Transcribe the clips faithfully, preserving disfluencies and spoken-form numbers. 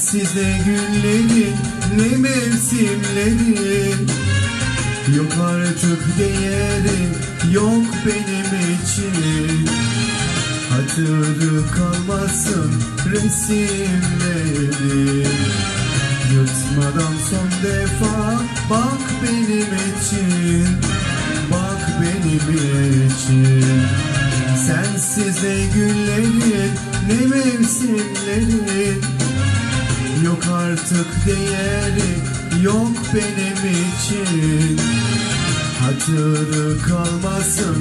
Sensiz ne günlerin ne mevsimlerin, yok artık değeri yok benim için. Hatırı kalmasın resimlerin, yırtmadan son defa bak benim için, bak benim için. Sensiz ne günlerin ne mevsimlerin, yok artık değeri yok benim için. Hatırı kalmasın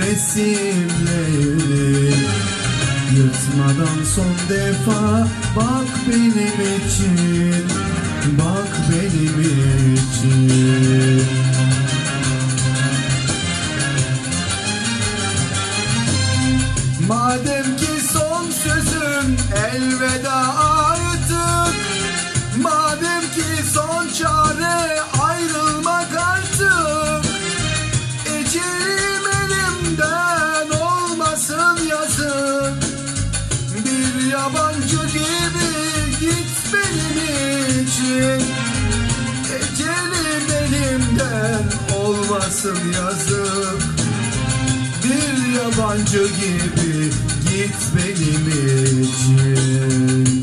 resimlerin, yırtmadan son defa bak benim için, bak benim için. Madem ki son sözüm elveda artık, madem ki son çare ayrılmak artık, ecelim elimden olmasın yazık. Bir yabancı gibi git benim için, ecelim elimden olmasın yazık. Bir yabancı gibi git benim için.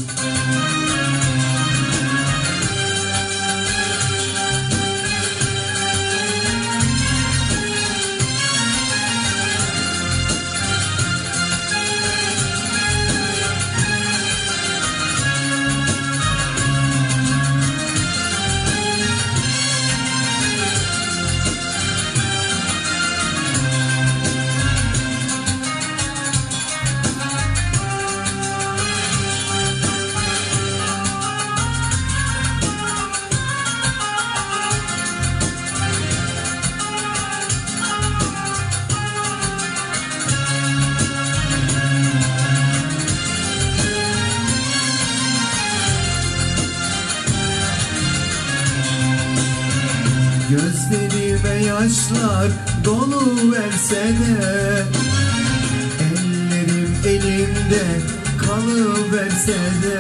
Gözlerime yaşlar dolu verse de, ellerim elimde kalıverse de,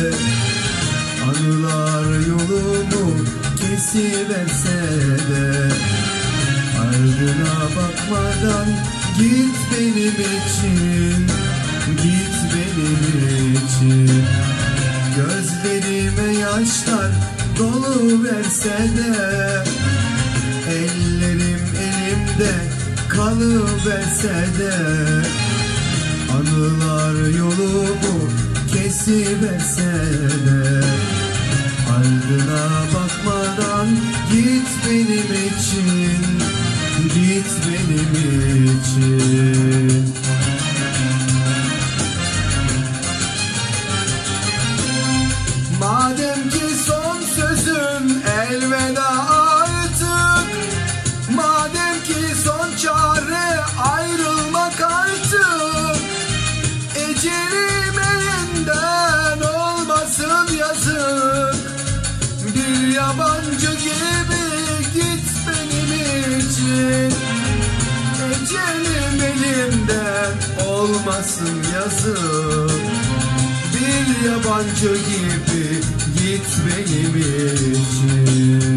anılar yolumu kesiverse de, ardına bakmadan git benim için, git benim için. Gözlerime yaşlar dolu verse de, ellerim elimde kalıverse de, anılar yolumu kesiverse de, ardına bakmadan git benim için, git benim için. Madem ki son sözüm elveda artık, madem ki son çare ayrılmak artık, ecelim elinden olmasın yazık. Bir yabancı gibi git benim için, ecelim elimden olmasın yazık. Bir yabancı gibi git benim için.